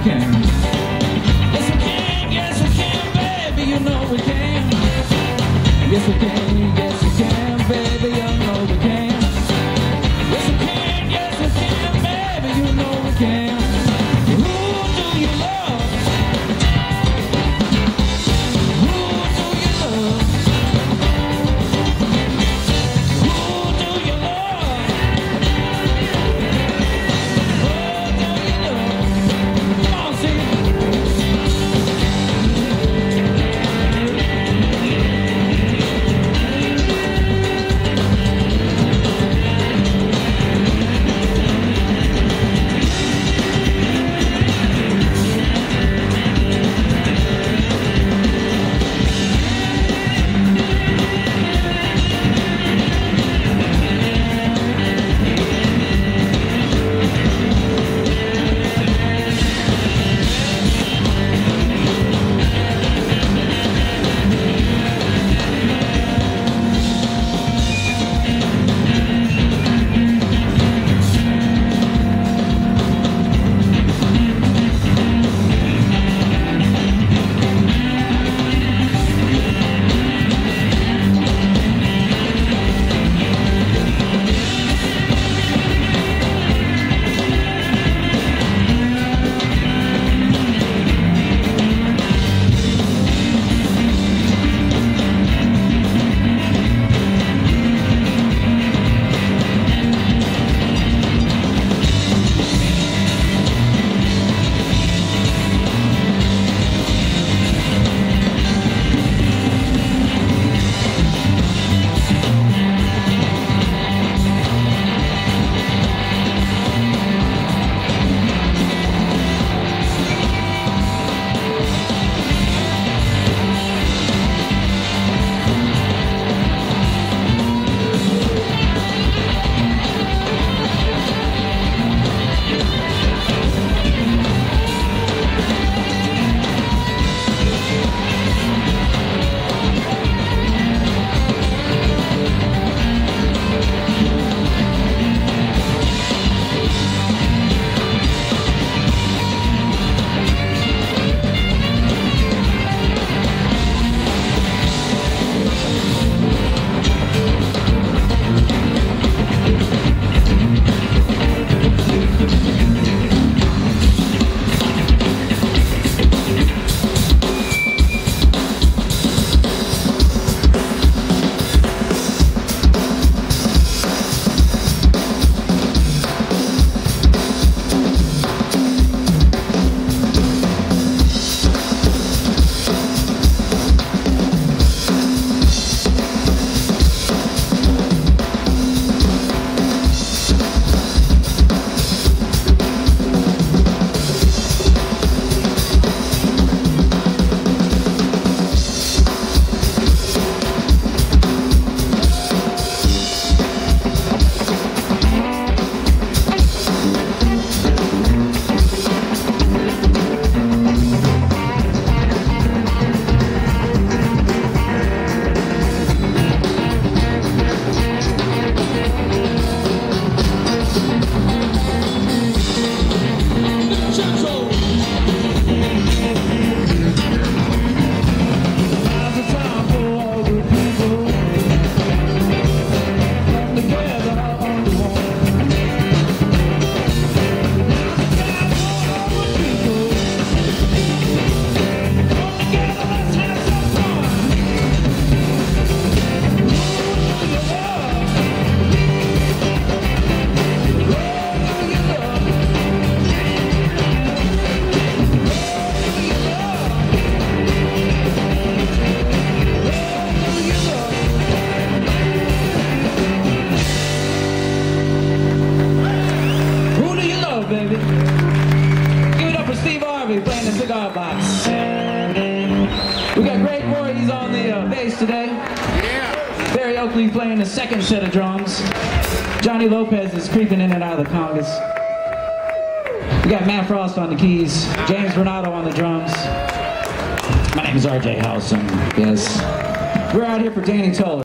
can. Yes we can, yes we can, baby, you know we can. Yes we can, yes we can, baby, you know we can. Yes we can, yes we can, baby, you know we can. Who do you love? Arvey playing the cigar box. We got great Voorhees on the bass today. Barry Oakley playing the second set of drums. Johnny Lopez is creeping in and out of the congas. We got Matt Frost on the keys. James Varnado on the drums. My name is RJ Howson. Yes. We're out here for Danny Toller.